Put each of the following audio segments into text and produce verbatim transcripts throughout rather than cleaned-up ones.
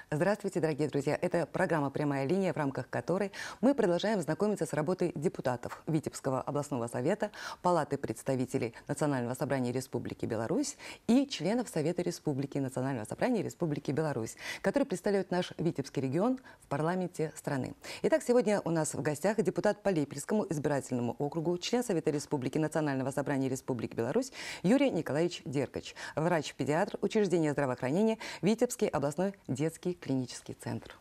Здравствуйте, дорогие друзья! Это программа «Прямая линия», в рамках которой мы продолжаем знакомиться с работой депутатов Витебского областного совета, Палаты представителей Национального собрания Республики Беларусь и членов Совета Республики Национального собрания Республики Беларусь, которые представляют наш Витебский регион в парламенте страны. Итак, сегодня у нас в гостях депутат по Лейпельскому избирательному округу, член Совета Республики Национального собрания Республики Беларусь Юрий Николаевич Деркач, врач-педиатр учреждения здравоохранения Витебский областной детский клинический центр.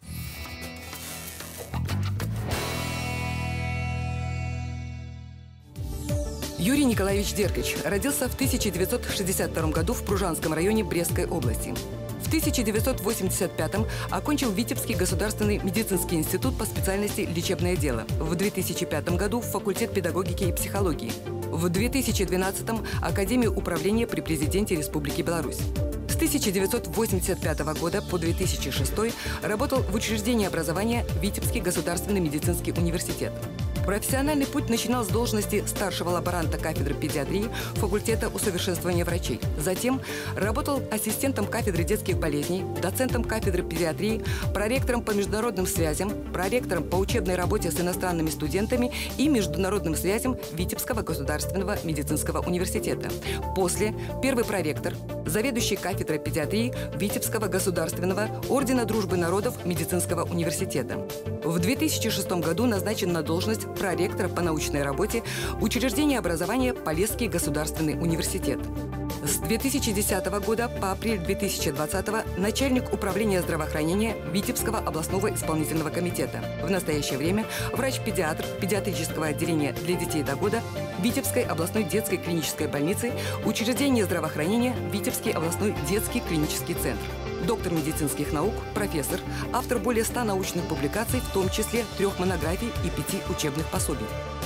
Юрий Николаевич Деркач родился в тысяча девятьсот шестьдесят втором году в Пружанском районе Брестской области. В тысяча девятьсот восемьдесят пятом окончил Витебский государственный медицинский институт по специальности «Лечебное дело». В две тысячи пятом году факультет педагогики и психологии. В две тысячи двенадцатом Академию управления при президенте Республики Беларусь. С тысяча девятьсот восемьдесят пятого года по две тысячи шестой работал в учреждении образования Витебский государственный медицинский университет. Профессиональный путь начинал с должности старшего лаборанта кафедры педиатрии факультета усовершенствования врачей. Затем работал ассистентом кафедры детских болезней, доцентом кафедры педиатрии, проректором по международным связям, проректором по учебной работе с иностранными студентами и международным связям Витебского государственного медицинского университета. После первый проректор, заведующий кафедрой педиатрии Витебского государственного ордена дружбы народов медицинского университета. В две тысячи шестом году назначен на должность проректора по научной работе учреждения образования Полесский государственный университет. С две тысячи десятого года по апрель две тысячи двадцатого начальник управления здравоохранения Витебского областного исполнительного комитета. В настоящее время врач-педиатр педиатрического отделения для детей до года Витебской областной детской клинической больницы, учреждение здравоохранения Витебский областной детский клинический центр. Доктор медицинских наук, профессор, автор более ста научных публикаций, в том числе трех монографий и пяти учебных пособий.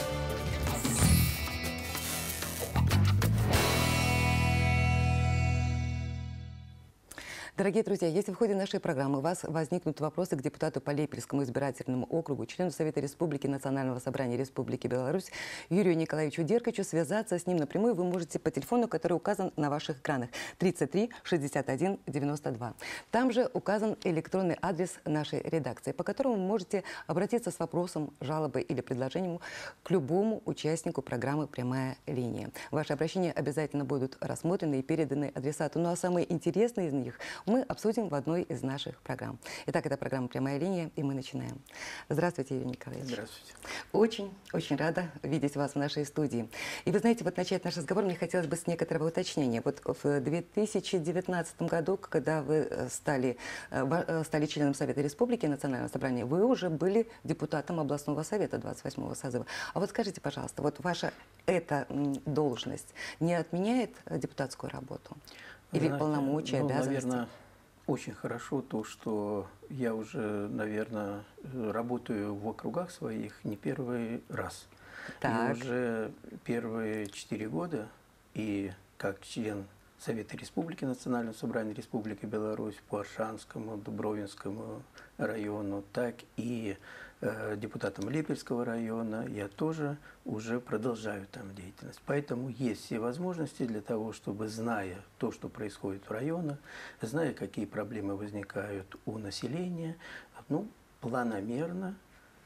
Дорогие друзья, если в ходе нашей программы у вас возникнут вопросы к депутату по Лейпельскому избирательному округу, члену Совета Республики Национального собрания Республики Беларусь Юрию Николаевичу Деркачу, связаться с ним напрямую вы можете по телефону, который указан на ваших экранах, тридцать три шестьдесят один девяносто два. Там же указан электронный адрес нашей редакции, по которому вы можете обратиться с вопросом, жалобой или предложением к любому участнику программы «Прямая линия». Ваши обращения обязательно будут рассмотрены и переданы адресату. Ну а самые интересные из них мы обсудим в одной из наших программ. Итак, это программа «Прямая линия», и мы начинаем. Здравствуйте, Юрий Николаевич. Здравствуйте. Очень, очень рада видеть вас в нашей студии. И вы знаете, вот начать наш разговор мне хотелось бы с некоторого уточнения. Вот в две тысячи девятнадцатом году, когда вы стали, стали членом Совета Республики Национального собрания, вы уже были депутатом областного совета двадцать восьмого созыва. А вот скажите, пожалуйста, вот ваша эта должность не отменяет депутатскую работу? Или знаете, полномочия, ну, обязанности? Наверное, очень хорошо то, что я уже, наверное, работаю в округах своих не первый раз. Так. И уже первые четыре года, и как член Совета Республики Национального собрания Республики Беларусь по Аршанскому, Дубровинскому району, так и э, депутатом Лейпельского района я тоже уже продолжаю там деятельность. Поэтому есть все возможности для того, чтобы, зная то, что происходит в районах, зная, какие проблемы возникают у населения, ну, планомерно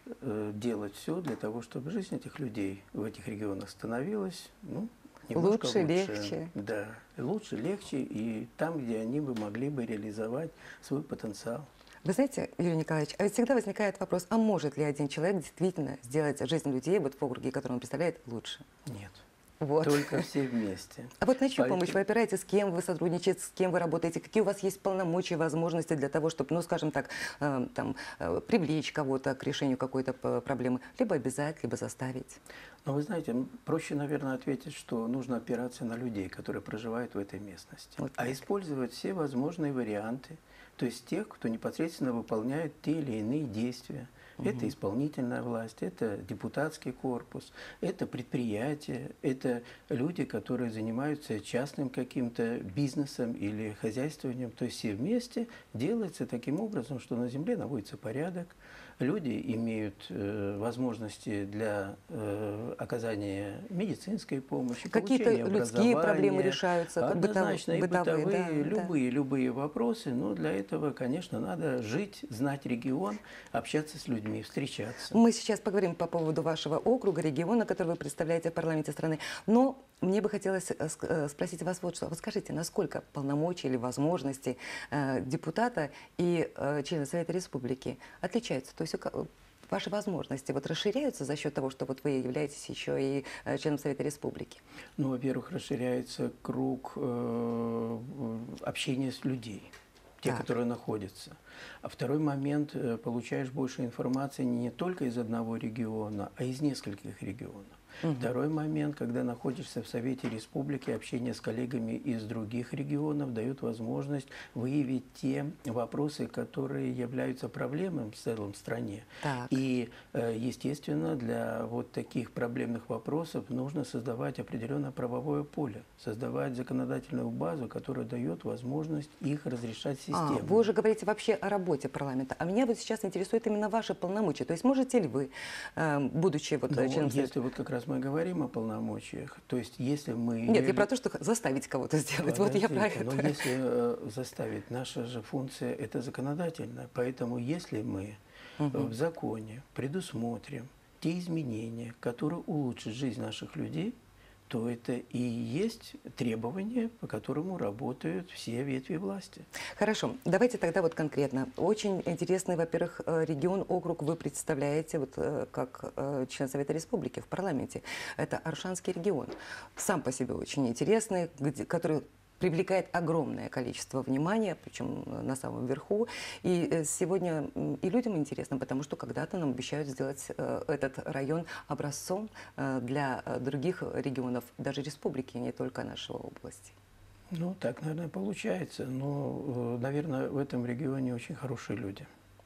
э, делать все для того, чтобы жизнь этих людей в этих регионах становилась, ну, немножко лучше, лучше, легче. Да, лучше, легче, и там, где они бы могли бы реализовать свой потенциал. Вы знаете, Юрий Николаевич, а ведь всегда возникает вопрос, а может ли один человек действительно сделать жизнь людей вот в округе, который он представляет, лучше? Нет. Вот. Только все вместе. А вот на чью Поэтому... помощь вы опираетесь, с кем вы сотрудничаете, с кем вы работаете, какие у вас есть полномочия, возможности для того, чтобы, ну, скажем так, э, там, э, привлечь кого-то к решению какой-то проблемы, либо обязать, либо заставить? Ну, вы знаете, проще, наверное, ответить, что нужно опираться на людей, которые проживают в этой местности, вот а использовать все возможные варианты, то есть тех, кто непосредственно выполняет те или иные действия, Угу. Это исполнительная власть, это депутатский корпус, это предприятия, это люди, которые занимаются частным каким-то бизнесом или хозяйствованием. То есть все вместе делается таким образом, что на земле наводится порядок, люди имеют э, возможности для э, оказания медицинской помощи, какие-то людские проблемы решаются, однозначно, и бытовые, бытовые, да, любые, да. любые вопросы. Но для этого, конечно, надо жить, знать регион, общаться с людьми, встречаться. Мы сейчас поговорим по поводу вашего округа, региона, который вы представляете в парламенте страны. Но мне бы хотелось спросить вас вот что. Вот скажите, насколько полномочия или возможности э, депутата и э, члена Совета Республики отличаются? То есть ваши возможности вот расширяются за счет того, что вот вы являетесь еще и э, членом Совета Республики? Ну, во-первых, расширяется круг э, общения с людьми, те, так. которые находятся. А второй момент, получаешь больше информации не только из одного региона, а из нескольких регионов. Угу. Второй момент, когда находишься в Совете Республики, общение с коллегами из других регионов дает возможность выявить те вопросы, которые являются проблемой в целом в стране. Так. И, естественно, для вот таких проблемных вопросов нужно создавать определенное правовое поле, создавать законодательную базу, которая дает возможность их разрешать системно. А, вы уже говорите вообще о работе парламента. А меня вот сейчас интересует именно ваши полномочия. То есть можете ли вы, будучи вот ну, членом... Если вот как раз мы говорим о полномочиях, то есть если мы... Нет, я про то, что заставить кого-то сделать. Подождите, вот я про это. Но если э, заставить, наша же функция – это законодательная. Поэтому если мы угу. в законе предусмотрим те изменения, которые улучшат жизнь наших людей, то это и есть требования, по которому работают все ветви власти. Хорошо, давайте тогда вот конкретно. Очень интересный, во-первых, регион, округ вы представляете вот как член Совета Республики в парламенте. Это Оршанский регион. Сам по себе очень интересный, который привлекает огромное количество внимания, причем на самом верху. И сегодня и людям интересно, потому что когда-то нам обещают сделать этот район образцом для других регионов, даже республики, не только нашей области. Ну, так, наверное, получается. Но, наверное, в этом регионе очень хорошие люди.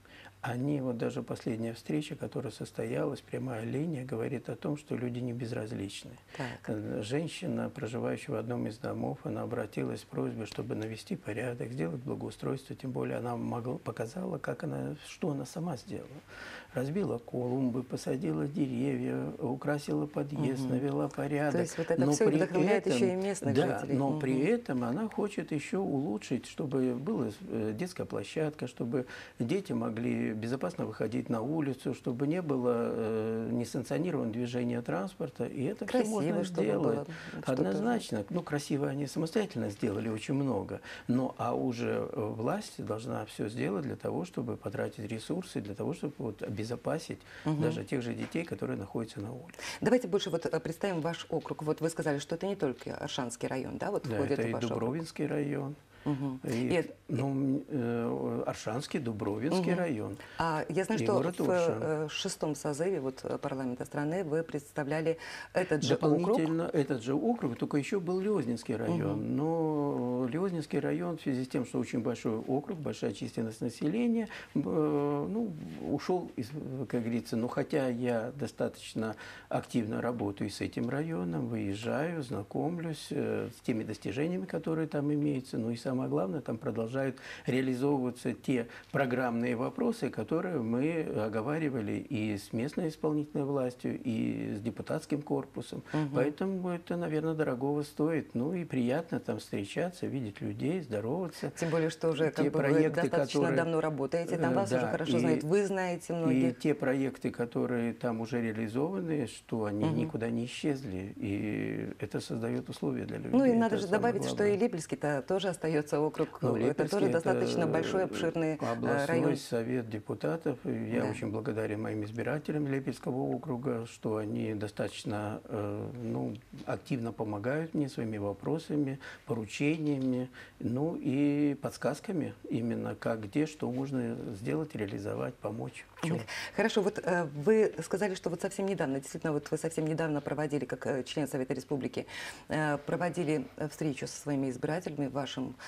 Они, вот даже последняя встреча, которая состоялась, прямая линия, говорит о том, что люди не безразличны. Так. Женщина, проживающая в одном из домов, она обратилась с просьбой, чтобы навести порядок, сделать благоустройство, тем более она могла, показала, как она, что она сама сделала. Разбила клумбы, посадила деревья, украсила подъезд, угу. навела порядок. То есть вот это но все вдохновляет этом, еще и местных да, жителей. но угу. при этом она хочет еще улучшить, чтобы была детская площадка, чтобы дети могли безопасно выходить на улицу, чтобы не было э, несанкционированного движения транспорта. И это красиво, все можно сделать. Было, однозначно. Ну, красиво они самостоятельно сделали очень много. Но а уже власть должна все сделать для того, чтобы потратить ресурсы, для того, чтобы вот, обезопасить угу. даже тех же детей, которые находятся на улице. Давайте больше вот представим ваш округ. Вот вы сказали, что это не только Оршанский район, да? Вот да, входит это в и ваш Дубровинский округ. район. Угу. И, и, ну, э, Оршанский, Дубровинский угу. район. А я знаю, что в э, шестом созыве вот, парламента страны вы представляли этот же Дополнительно округ. этот же округ, только еще был Лёзнинский район. Угу. Но Лёзнинский район в связи с тем, что очень большой округ, большая численность населения, э, ну, ушел, из, как говорится, ну хотя я достаточно активно работаю с этим районом, выезжаю, знакомлюсь э, с теми достижениями, которые там имеются, ну и самое главное, там продолжают реализовываться те программные вопросы, которые мы оговаривали и с местной исполнительной властью, и с депутатским корпусом. Угу. Поэтому это, наверное, дорогого стоит. Ну и приятно там встречаться, видеть людей, здороваться. Тем более, что уже те как бы проекты, вы достаточно которые, давно работаете, там вас да, уже хорошо и, знают, вы знаете многих. И те проекты, которые там уже реализованы, что они угу. никуда не исчезли. И это создает условия для людей. Ну и надо это же добавить, что и Липельский-то тоже остается округ, ну, это тоже это достаточно большой, обширный областной район. совет депутатов. Я да. очень благодарен моим избирателям Липельского округа, что они достаточно ну, активно помогают мне своими вопросами, поручениями, ну и подсказками именно, как, где, что можно сделать, реализовать, помочь. Хорошо, вот э, вы сказали, что вот совсем недавно, действительно, вот вы совсем недавно проводили, как э, член Совета Республики, э, проводили встречу со своими избирателями в вашем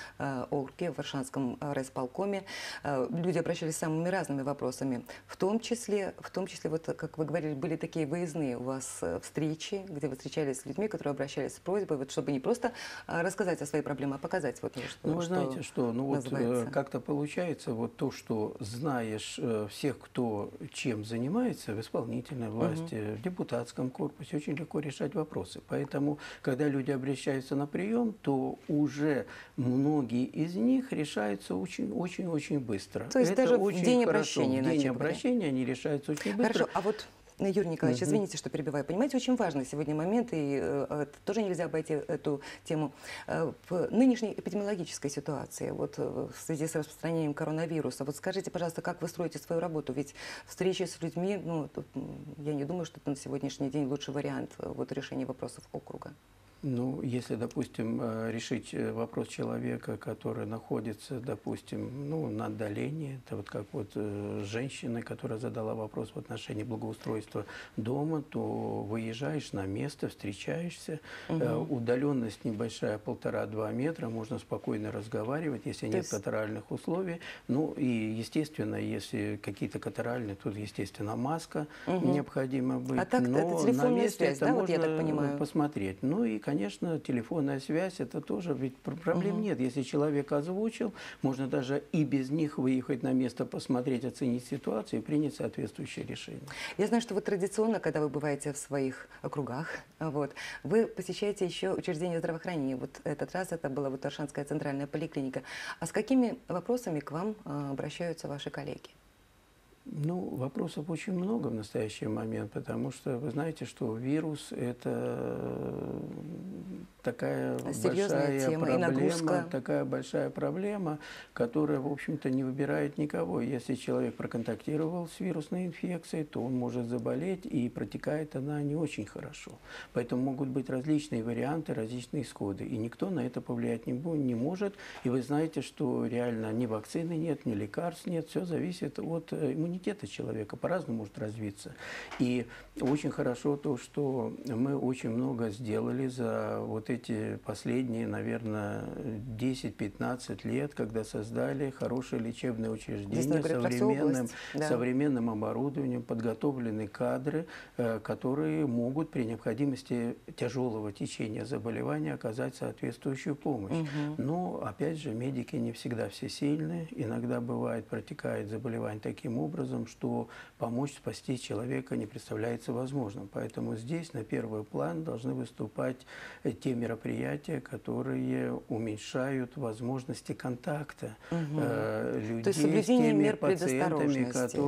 э, округе, в Аршанском э, райисполкоме. Э, люди обращались с самыми разными вопросами. В том числе, в том числе, вот, как вы говорили, были такие выездные у вас э, встречи, где вы встречались с людьми, которые обращались с просьбой, вот, чтобы не просто э, рассказать о своей проблеме, а показать. Вот, что, ну, вы что знаете, что ну, вот, называется. как-то получается вот то, что знаешь э, всех, кто чем занимается в исполнительной власти, угу. в депутатском корпусе, очень легко решать вопросы. Поэтому, когда люди обращаются на прием, то уже многие из них решаются очень-очень-очень быстро. То есть это даже очень в день хорошо. обращения. В день обращения они решаются очень быстро. Хорошо, а вот... Юрий Николаевич, Угу. извините, что перебиваю. Понимаете, очень важный сегодня момент, и э, тоже нельзя обойти эту тему. Э, в нынешней эпидемиологической ситуации, вот э, в связи с распространением коронавируса, вот скажите, пожалуйста, как вы строите свою работу? Ведь встречи с людьми, ну, тут, я не думаю, что это на сегодняшний день лучший вариант вот, решения вопросов округа. Ну, если, допустим, решить вопрос человека, который находится, допустим, ну, на отдалении, это вот как вот женщина, которая задала вопрос в отношении благоустройства дома, то выезжаешь на место, встречаешься, угу. удаленность небольшая, полтора-два метра, можно спокойно разговаривать, если то нет есть... катаральных условий. Ну, и, естественно, если какие-то катаральные, тут, естественно, маска угу. необходимо быть. А так, но это телефонная на месте связь, это да, можно вот я так понимаю? Посмотреть. Ну, и, конечно, телефонная связь, это тоже, ведь проблем угу. нет. Если человек озвучил, можно даже и без них выехать на место, посмотреть, оценить ситуацию и принять соответствующее решение. Я знаю, что вы традиционно, когда вы бываете в своих округах, вот, вы посещаете еще учреждения здравоохранения. Вот этот раз это была вот Аршанская центральная поликлиника. А с какими вопросами к вам обращаются ваши коллеги? Ну, вопросов очень много в настоящий момент, потому что вы знаете, что вирус – это такая серьезная большая тема, проблема, такая большая проблема, которая, в общем-то, не выбирает никого. Если человек проконтактировал с вирусной инфекцией, то он может заболеть, и протекает она не очень хорошо. Поэтому могут быть различные варианты, различные исходы, и никто на это повлиять не, не может. И вы знаете, что реально ни вакцины нет, ни лекарств нет, все зависит от иммунитета. Иммунитета человека по-разному может развиться. И очень хорошо то, что мы очень много сделали за вот эти последние, наверное, десять-пятнадцать лет, когда создали хорошее лечебное учреждение с современным, да. современным оборудованием, подготовленные кадры, которые могут при необходимости тяжелого течения заболевания оказать соответствующую помощь. Угу. Но, опять же, медики не всегда все сильны. Иногда бывает, протекает заболевание таким образом, что помочь спасти человека не представляется возможным. Поэтому здесь на первый план должны выступать те мероприятия, которые уменьшают возможности контакта угу. э, людей с теми пациентами,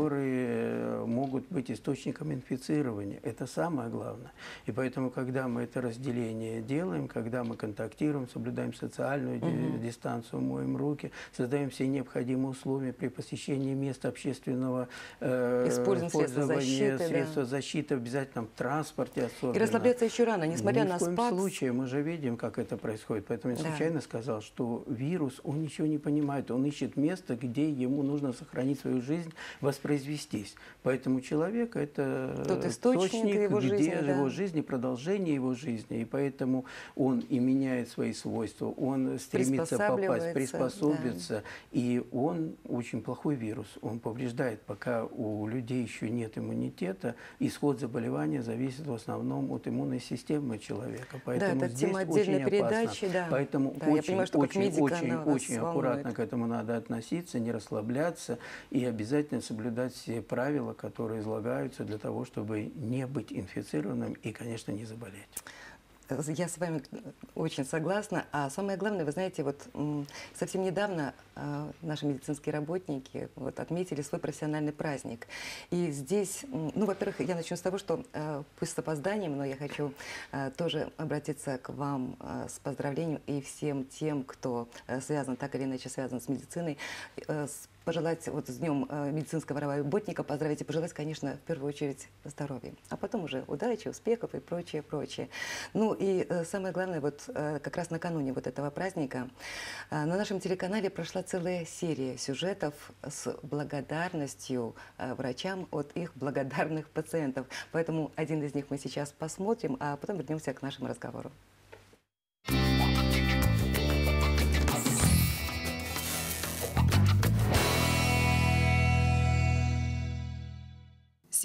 которые могут быть источником инфицирования. Это самое главное. И поэтому, когда мы это разделение делаем, когда мы контактируем, соблюдаем социальную угу. дистанцию, моем руки, создаем все необходимые условия при посещении мест общественного Используем средства защиты, средства да. защиты в обязательном транспорте особенно. И расслабляться еще рано, несмотря Ни на спад. Ни в коем случае, мы же видим, как это происходит. Поэтому я да. случайно сказал, что вирус, он ничего не понимает. Он ищет место, где ему нужно сохранить свою жизнь, воспроизвестись. Поэтому человек – это тот источник, источник его где жизни, да. его жизни, продолжение его жизни. И поэтому он и меняет свои свойства, он стремится попасть, приспособиться. Да. И он очень плохой вирус. Он повреждает, пока у людей еще нет иммунитета, исход заболевания зависит в основном от иммунной системы человека. Поэтому да, это здесь тема очень передачи, да. Поэтому да, очень, я понимаю, что очень, медика очень, очень волнует. аккуратно к этому надо относиться, не расслабляться и обязательно соблюдать все правила, которые излагаются для того, чтобы не быть инфицированным и, конечно, не заболеть. Я с вами очень согласна. А самое главное, вы знаете, вот совсем недавно наши медицинские работники вот, отметили свой профессиональный праздник. И здесь, ну, во-первых, я начну с того, что пусть с опозданием, но я хочу тоже обратиться к вам с поздравлением и всем тем, кто связан, так или иначе связан с медициной, с пожелать вот с Днем медицинского работника, поздравить и пожелать, конечно, в первую очередь здоровья, а потом уже удачи, успехов и прочее, прочее. Ну и самое главное, вот как раз накануне вот этого праздника на нашем телеканале прошла целая серия сюжетов с благодарностью врачам от их благодарных пациентов. Поэтому один из них мы сейчас посмотрим, а потом вернемся к нашему разговору.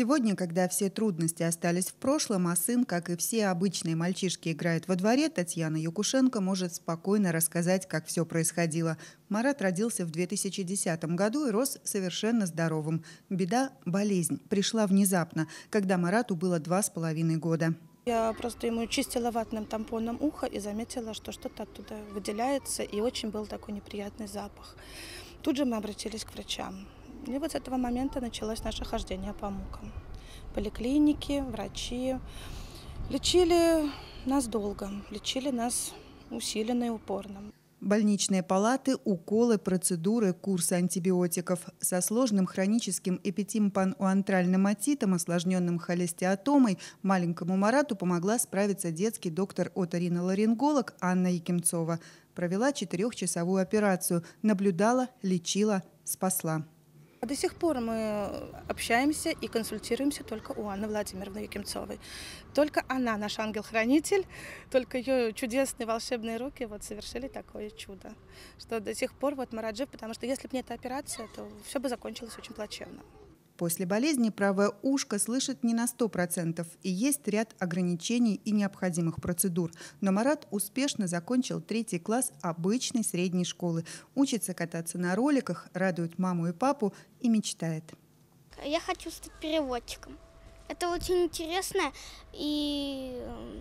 Сегодня, когда все трудности остались в прошлом, а сын, как и все обычные мальчишки, играет во дворе, Татьяна Якушенко может спокойно рассказать, как все происходило. Марат родился в две тысячи десятом году и рос совершенно здоровым. Беда – болезнь. Пришла внезапно, когда Марату было два с половиной года. Я просто ему чистила ватным тампоном ухо и заметила, что что-то оттуда выделяется, и очень был такой неприятный запах. Тут же мы обратились к врачам. И вот с этого момента началось наше хождение по мукам. Поликлиники, врачи. Лечили нас долго, лечили нас усиленно и упорно. Больничные палаты, уколы, процедуры, курсы антибиотиков. Со сложным хроническим эпитимпануантральным отитом, осложненным холестеотомой, маленькому Марату помогла справиться детский доктор-оториноларинголог Анна Якимцова. Провела четырехчасовую операцию, наблюдала, лечила, спасла. До сих пор мы общаемся и консультируемся только у Анны Владимировны Якимцовой. Только она наш ангел-хранитель, только ее чудесные волшебные руки вот совершили такое чудо, что до сих пор вот Марат жив, потому что если бы не эта операция, то все бы закончилось очень плачевно. После болезни правое ушко слышит не на сто процентов, и есть ряд ограничений и необходимых процедур. Но Марат успешно закончил третий класс обычной средней школы. Учится кататься на роликах, радует маму и папу и мечтает. Я хочу стать переводчиком. Это очень интересная и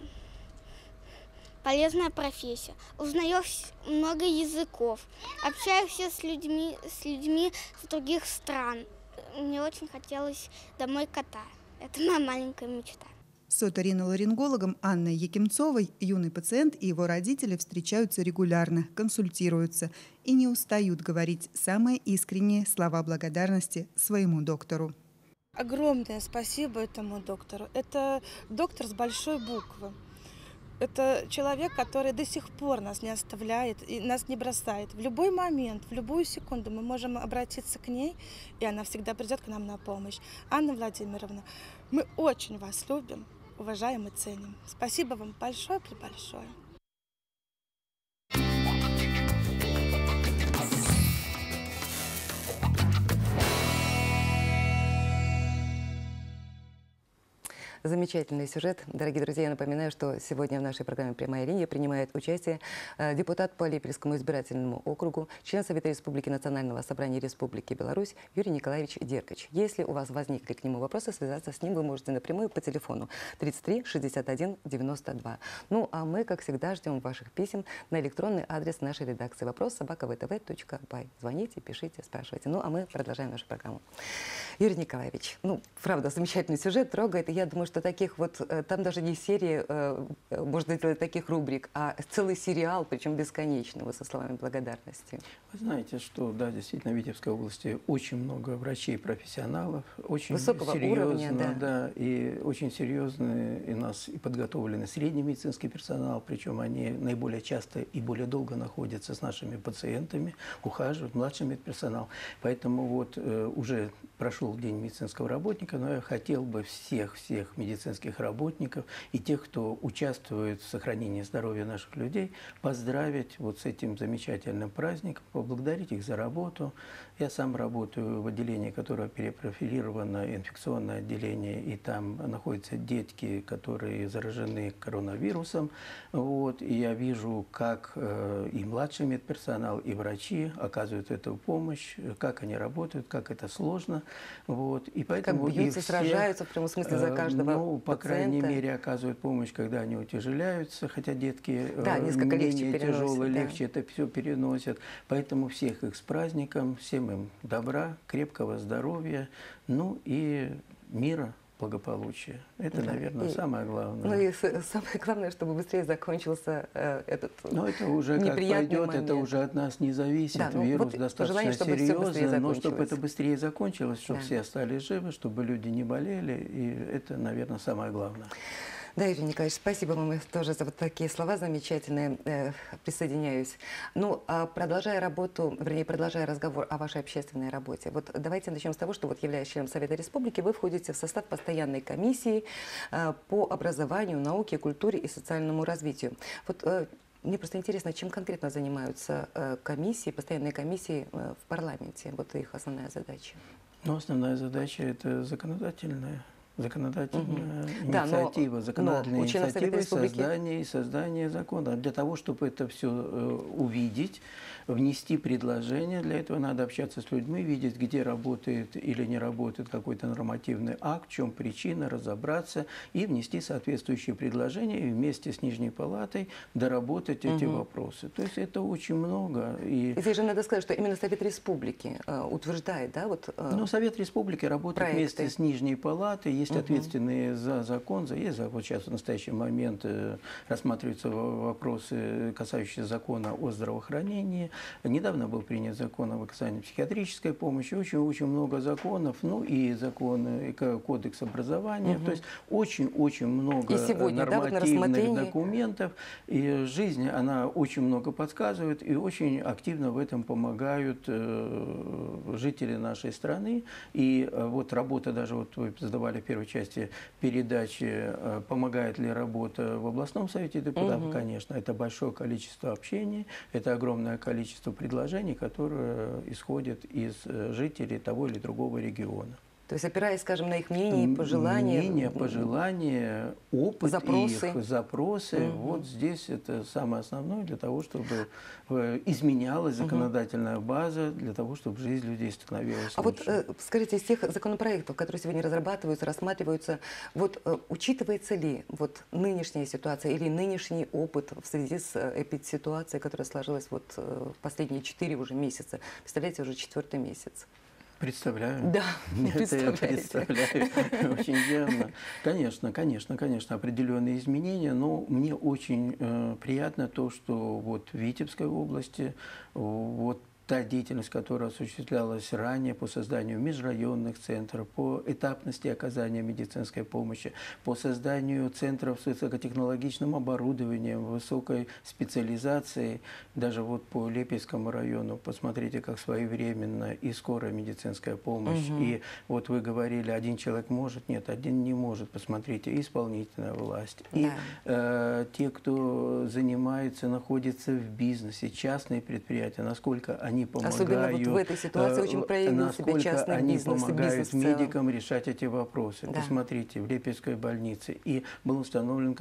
полезная профессия. Узнаешь много языков, общаешься с людьми, с людьми с других стран. Мне очень хотелось домой кота. Это моя маленькая мечта. С оториноларингологом Анной Якимцовой юный пациент и его родители встречаются регулярно, консультируются и не устают говорить самые искренние слова благодарности своему доктору. Огромное спасибо этому доктору. Это доктор с большой буквы. Это человек, который до сих пор нас не оставляет и нас не бросает. В любой момент, в любую секунду мы можем обратиться к ней, и она всегда придет к нам на помощь. Анна Владимировна, мы очень вас любим, уважаем и ценим. Спасибо вам большое-пребольшое. Замечательный сюжет. Дорогие друзья, я напоминаю, что сегодня в нашей программе «Прямая линия» принимает участие депутат по Липецкому избирательному округу, член Совета Республики Национального собрания Республики Беларусь Юрий Николаевич Деркач. Если у вас возникли к нему вопросы, связаться с ним вы можете напрямую по телефону тридцать три шестьдесят один девяносто два. Ну, а мы, как всегда, ждем ваших писем на электронный адрес нашей редакции. Вопрос собака вэ тэ вэ точка бай. Звоните, пишите, спрашивайте. Ну, а мы продолжаем нашу программу. Юрий Николаевич, ну, правда, замечательный сюжет, трогает. И я думаю, что таких вот, там даже не серии, можно сделать таких рубрик, а целый сериал, причем бесконечного, со словами благодарности. Вы знаете, что, да, действительно, в Витебской области очень много врачей-профессионалов, очень высокого серьезно, уровня, да. да, и очень серьезные у нас и подготовленный средний медицинский персонал, причем они наиболее часто и более долго находятся с нашими пациентами, ухаживают, младший медперсонал. Поэтому вот уже прошел День медицинского работника, но я хотел бы всех-всех медицинских работников и тех, кто участвует в сохранении здоровья наших людей, поздравить вот с этим замечательным праздником, поблагодарить их за работу. Я сам работаю в отделении, которое перепрофилировано, инфекционное отделение, и там находятся детки, которые заражены коронавирусом. Вот, и я вижу, как э, и младший медперсонал, и врачи оказывают эту помощь, как они работают, как это сложно. Вот, и поэтому как бьются, всех, сражаются, в прямом смысле, за каждого ну, по пациента. крайней мере, оказывают помощь, когда они утяжеляются, хотя детки да, несколько менее легче тяжелые, да. легче это все переносят. Поэтому всех их с праздником, всем им добра, крепкого здоровья, ну и мира, благополучия. Это, да. наверное, и, самое главное. Ну и самое главное, чтобы быстрее закончился э, этот но это уже как пойдет, момент. Это уже от нас не зависит. Да, ну, Вирус вот достаточно серьезный, но чтобы это быстрее закончилось, чтобы да. все остались живы, чтобы люди не болели, и это, наверное, самое главное. Да, Юрий Николаевич, спасибо вам тоже за вот такие слова замечательные. Э, присоединяюсь. Ну, а продолжая работу, вернее, продолжая разговор о вашей общественной работе, вот давайте начнем с того, что вот являясь членом Совета Республики, вы входите в состав постоянной комиссии э, по образованию, науке, культуре и социальному развитию. Вот э, мне просто интересно, чем конкретно занимаются э, комиссии, постоянные комиссии э, в парламенте? Вот их основная задача. Ну, основная задача – это законодательная. законодательная Угу. инициатива, да, но, законодательная но инициатива Республики... создания и создания закона. Для того, чтобы это все э, увидеть, внести предложение, для этого надо общаться с людьми, видеть, где работает или не работает какой-то нормативный акт, в чем причина, разобраться и внести соответствующие предложения и вместе с Нижней Палатой доработать эти угу. вопросы. То есть это очень много. И... Здесь же надо сказать, что именно Совет Республики э, утверждает, да, вот... Э, ну, Совет Республики работает проекты. Вместе с Нижней Палатой, есть угу. ответственные за закон, за, есть, вот сейчас в настоящий момент э, рассматриваются вопросы, касающиеся закона о здравоохранении. Недавно был принят закон об оказании психиатрической помощи, очень-очень много законов, ну и закон, и кодекс образования, угу. то есть очень-очень много сегодня, нормативных да, вот документов, и жизнь, она очень много подсказывает, и очень активно в этом помогают э, жители нашей страны, и э, вот работа, даже вот вы задавали в первой части передачи, э, помогает ли работа в областном совете депутатов, угу. конечно, это большое количество общения, это огромное количество предложений, которые исходят из жителей того или другого региона. То есть, опираясь, скажем, на их мнение и пожелания. Мнение, пожелания, опыт запросы. их, запросы. Угу. Вот здесь это самое основное для того, чтобы изменялась законодательная угу. база, для того, чтобы жизнь людей становилась а лучше. Вот, скажите, из тех законопроектов, которые сегодня разрабатываются, рассматриваются, вот учитывается ли вот нынешняя ситуация или нынешний опыт в связи с эпидситуацией, которая сложилась вот в последние четыре уже месяца? Представляете, уже четвертый месяц. Представляю. Да, это я представляю очень явно. Конечно, конечно, конечно, определенные изменения, но мне очень э, приятно то, что вот в Витебской области вот та деятельность, которая осуществлялась ранее по созданию межрайонных центров, по этапности оказания медицинской помощи, по созданию центров с высокотехнологичным оборудованием, высокой специализацией, даже вот по Лепельскому району, посмотрите, как своевременно и скорая медицинская помощь. Угу. И вот вы говорили, один человек может, нет, один не может, посмотрите, и исполнительная власть, да. и э, те, кто занимается, находится в бизнесе, частные предприятия, насколько они помогают, особенно вот в этой ситуации очень проявил себя частный они бизнес, помогают бизнес медикам решать эти вопросы. Да. Посмотрите, в Лепельской больнице и был установлен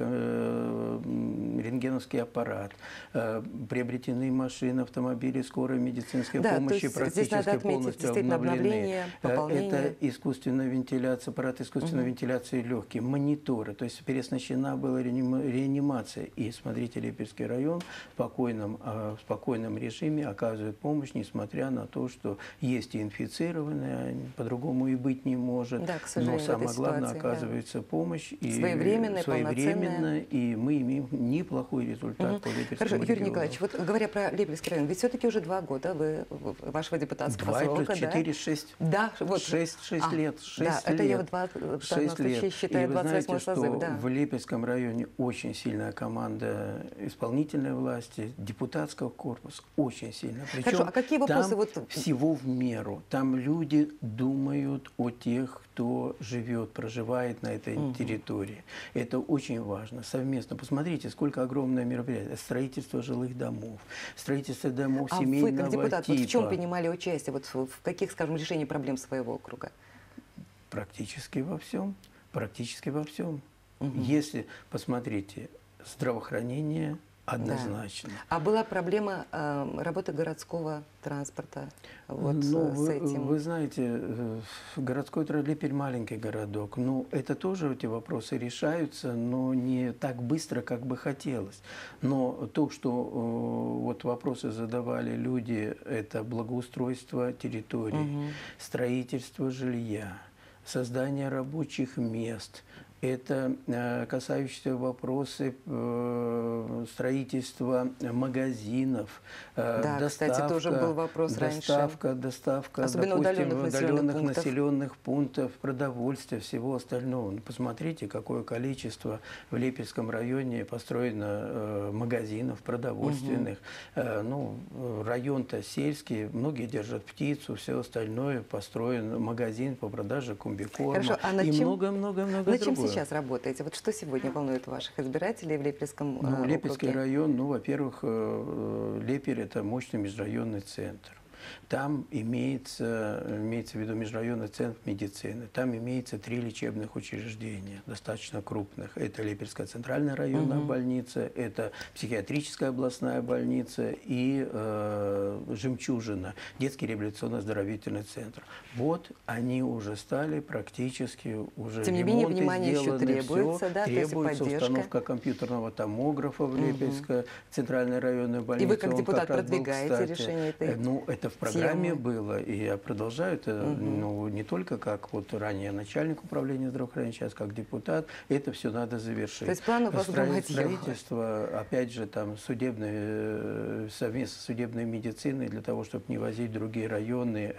э, рентгеновский аппарат, э, приобретены машины, автомобили скорой медицинской да, помощи практически полностью обновлены. Это искусственная вентиляция, аппарат искусственной угу. вентиляции легких, мониторы, то есть переоснащена была реанимация. И смотрите, Лепельский район в спокойном, э, в спокойном режиме оказывает помощь, несмотря на то, что есть и инфицированные, по-другому и быть не может. Да, к сожалению, но самое главное, ситуации, оказывается да. помощь. И своевременная, своевременно, и мы имеем неплохой результат угу. по Лепельскому Хорошо, региону. Юрий Николаевич, вот говоря про Лепельский район, ведь все-таки уже два года вы, вашего депутатского два срока, плюс четыре, шесть. Да, вот. Шесть, шесть а, лет. Шесть да, лет. это я вот два, шесть лет. считаю, и вы двадцать восьмой знаете, созыв, что да. в Лепельском районе очень сильная команда исполнительной власти, депутатского корпуса, очень сильно. Причем Хорошо, а какие вопросы там вот... всего в меру. Там люди думают о тех, кто живет, проживает на этой угу. территории. Это очень важно. Совместно. Посмотрите, сколько огромное мероприятие. Строительство жилых домов, строительство домов а семейного вы, как депутат, типа. Вот в чем принимали участие? Вот в, в каких, скажем, решениях проблем своего округа? Практически во всем. Практически во всем. Угу. Если, посмотрите, здравоохранение однозначно. Да. А была проблема э, работы городского транспорта вот, ну, с вы, этим? Вы знаете, городской Лепель маленький городок. Ну, это тоже эти вопросы решаются, но не так быстро, как бы хотелось. Но то, что э, вот вопросы задавали люди, это благоустройство территории, угу. строительство жилья, создание рабочих мест. Это э, касающиеся вопросы э, строительства магазинов, э, да, доставка, кстати, тоже был вопрос доставка, раньше. доставка, особенно допустим, удаленных, удаленных населенных, населенных пунктов, продовольствия, всего остального. Ну, посмотрите, какое количество в Лепельском районе построено э, магазинов продовольственных. Угу. Э, ну, район-то сельский, многие держат птицу, все остальное, построен магазин по продаже комбикорма. А и много-много-много другого. Сейчас работаете? Вот что сегодня волнует ваших избирателей в Лепельском ну, э, Лепельский округе? район, ну, во-первых, Лепель – это мощный межрайонный центр. Там имеется, имеется в виду межрайонный центр медицины. Там имеется три лечебных учреждения, достаточно крупных. Это Липецкая центральная районная угу. больница, это психиатрическая областная больница и э, Жемчужина, детский реабилитационно-оздоровительный центр. Вот они уже стали практически уже Тем не менее, ремонты внимание еще сделаны, требуется, все, да, требуется то есть установка компьютерного томографа в Липецкой угу. центральной районной больнице. И вы как Он депутат как продвигаете был, кстати, решение этой Ну, это в программе темы. было, и я продолжаю это, угу. ну, не только как вот ранее начальник управления здравоохранения, сейчас как депутат, это все надо завершить. То есть план у вас Строить, строительство, опять же, там, судебной, совместно с судебной медициной, для того, чтобы не возить в другие районы,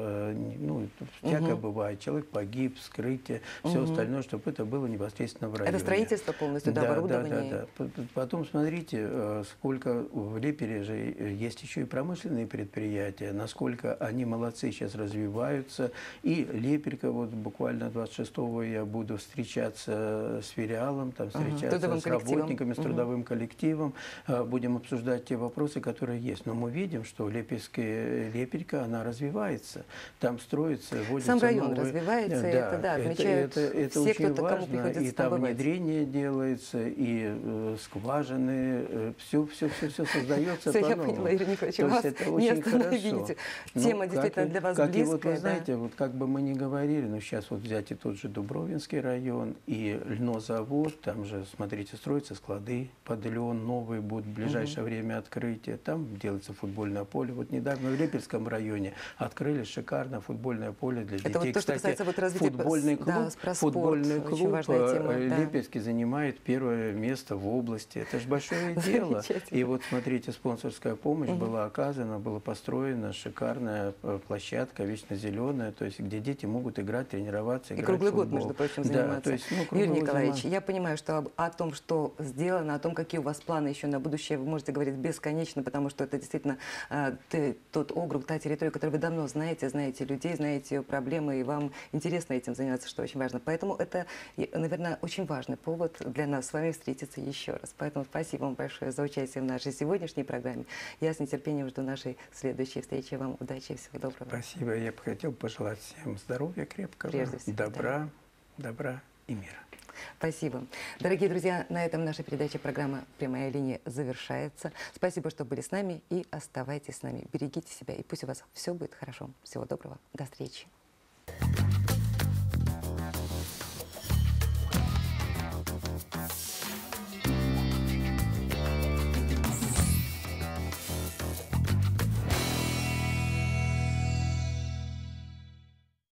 ну, всякое угу. бывает, человек погиб, вскрытие, все угу. остальное, чтобы это было непосредственно в районе. Это строительство полностью, да, оборудование? Да, да, да. Потом смотрите, сколько в Липере же есть еще и промышленные предприятия, насколько они молодцы, сейчас развиваются. И Леперка, вот буквально двадцать шестого я буду встречаться с филиалом, там, встречаться uh-huh. с работниками, с uh-huh. трудовым коллективом, будем обсуждать те вопросы, которые есть. Но мы видим, что Лепельская Леперка, она развивается, там строится, вводится Сам район новые... развивается, да, это, да, отмечают это, это, это все, очень кто-то, кому приходится и там бывать. внедрение делается, и э, скважины, э, все, все, все, все создается Все, я по-новому. поняла, Ирина Николаевна, вас это не очень остановите. хорошо. Тема ну, действительно как, для вас как близкая. И вот вы да. знаете, вот как бы мы ни говорили, но сейчас вот взять и тот же Дубровинский район, и льнозавод, там же, смотрите, строятся склады под лен, новые будут в ближайшее угу. время открытия, там делается футбольное поле. Вот недавно в Липецком районе открыли шикарное футбольное поле для детей. Это вот то, что кстати, вот развития футбольный клуб, да, про спорт, футбольный клуб тема, Липецкий да. занимает первое место в области. Это же большое дело. И вот смотрите, спонсорская помощь угу. была оказана, была построена шикарная площадка, вечно зеленая, то есть где дети могут играть, тренироваться, играть и круглый в футбол. год, между прочим, заниматься. Да, то есть, ну, Юрий Николаевич, я понимаю, что об, о том, что сделано, о том, какие у вас планы еще на будущее, вы можете говорить бесконечно, потому что это действительно э, ты, тот округ, та территория, которую вы давно знаете, знаете людей, знаете ее проблемы, и вам интересно этим заниматься, что очень важно. Поэтому это, наверное, очень важный повод для нас с вами встретиться еще раз. Поэтому спасибо вам большое за участие в нашей сегодняшней программе. Я с нетерпением жду нашей следующей встречи. Вам удачи и всего доброго. Спасибо. Я бы хотел пожелать всем здоровья крепкого, Прежде всего, добра, да. добра и мира. Спасибо. Дорогие друзья, на этом наша передача, программа «Прямая линия» завершается. Спасибо, что были с нами, и оставайтесь с нами. Берегите себя, и пусть у вас все будет хорошо. Всего доброго. До встречи.